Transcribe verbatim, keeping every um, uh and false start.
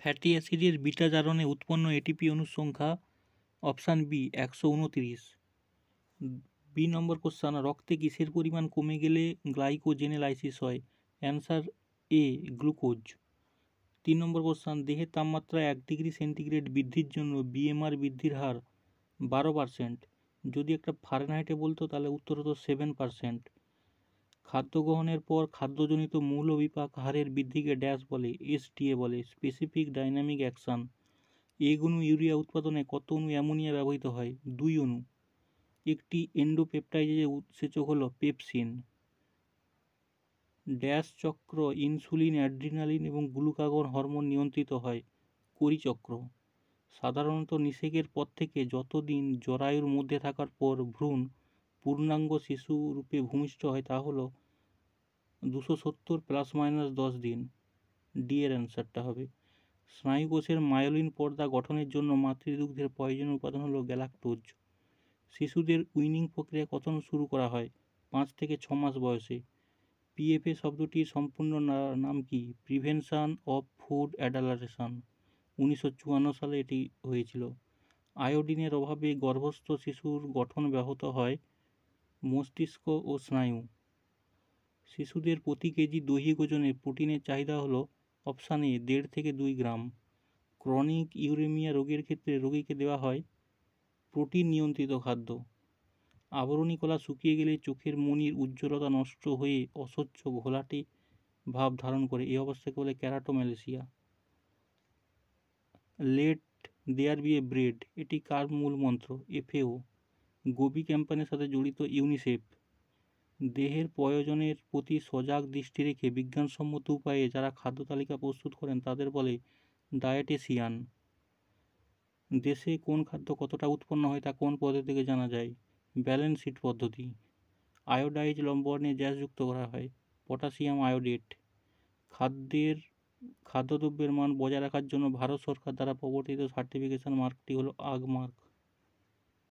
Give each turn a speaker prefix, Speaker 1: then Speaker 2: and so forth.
Speaker 1: Fatty অ্যাসিডের beta জারণে উৎপন্ন ATP অণুর সংখ্যা অপশান বি একশো উনত্রিশ। বি নম্বর কোশ্চান, রক্তে কিসের পরিমাণ কমে গেলে গ্লাইকোজেনেলাইসিস হয়? Answer A glucose. তিন নম্বর কোশ্চান, দেহের তাপমাত্রা এক ডিগ্রি সেন্টিগ্রেড বৃদ্ধির জন্য বিএমআর বৃদ্ধির হার বারো পার্সেন্ট। যদি একটা ফারেনহাইটে বলতো তাহলে উত্তর হতো সেভেন পার্সেন্ট। খাদ্য গ্রহণের পর খাদ্যজনিত মৌল বিপাক হারের বৃদ্ধিকে ড্যাশ বলে? এসডিএ বলে, স্পেসিফিক ডাইনামিক অ্যাকশন। এক অণু ইউরিয়া উৎপাদনে কত অণু অ্যামোনিয়া ব্যবহৃত হয়? দুই অণু। একটি এন্ডোপেপটাইডের উৎসেচক হল পেপসিন। ড্যাশ চক্র ইনসুলিন, অ্যাড্রিনালিন এবং গ্লুকাগন হরমোন নিয়ন্ত্রিত হয়? কোরি চক্র। সাধারণত নিষেকের পর থেকে যতদিন জরায়ুর মধ্যে থাকার পর ভ্রূণ পূর্ণাঙ্গ শিশু রূপে ভূমিষ্ঠ হয় তা হল দুশো সত্তর প্লাস মাইনাস দশ দিন। ডি এর অ্যান্সারটা হবে। স্নায়ুকোষের মায়োলিন পর্দা গঠনের জন্য মাতৃদুগ্ধের প্রয়োজনীয় উপাদান হল গ্যালাক্টোজ। শিশুদের উইনিং প্রক্রিয়া কখন শুরু করা হয়? পাঁচ থেকে ছ মাস বয়সে। পিএফএ শব্দটির সম্পূর্ণ নাম কি? Prevention of food adulteration. উনিশশো চুয়ান্ন সালে এটি হয়েছিল। আয়োডিনের অভাবে গর্ভস্থ শিশুর গঠন ব্যাহত হয়? মস্তিষ্ক ও স্নায়ু। শিশুদের প্রতি কেজি দৈহিক ওজনে প্রোটিনের চাহিদা হলো অপশান এ দেড় থেকে দুই গ্রাম। ক্রনিক ইউরেমিয়া রোগের ক্ষেত্রে রোগীকে দেওয়া হয় প্রোটিন নিয়ন্ত্রিত খাদ্য। আবরণী কলা শুকিয়ে গেলে চোখের মণির উজ্জ্বলতা নষ্ট হয়ে অস্বচ্ছ ঘোলাটে ভাব ধারণ করে, এই অবস্থাকে বলে keratomalacia. Let there be a bread, এটি কার মূল মন্ত্র? এফএও। গোবি ক্যাম্পেইনের সাথে জড়িত ইউনিসেফ। দেহের প্রয়োজনের প্রতি সজাগ দৃষ্টি রেখে বিজ্ঞানসম্মত উপায়ে যারা খাদ্য তালিকা প্রস্তুত করেন তাদের বলে ডায়েটেশিয়ান। দেশে কোন খাদ্য কতটা উৎপন্ন হয় তা কোন পদ্ধতি থেকে জানা যায়? ব্যালেন্স শিট পদ্ধতি। আয়োডাইজ বর্ণে গ্যাস যুক্ত করা হয়? Potassium iodate. খাদ্যের খাদ্যদ্রব্যের মান বজায় রাখার জন্য ভারত সরকার দ্বারা প্রবর্তিত সার্টিফিকেশন মার্কটি হলো আগ মার্ক।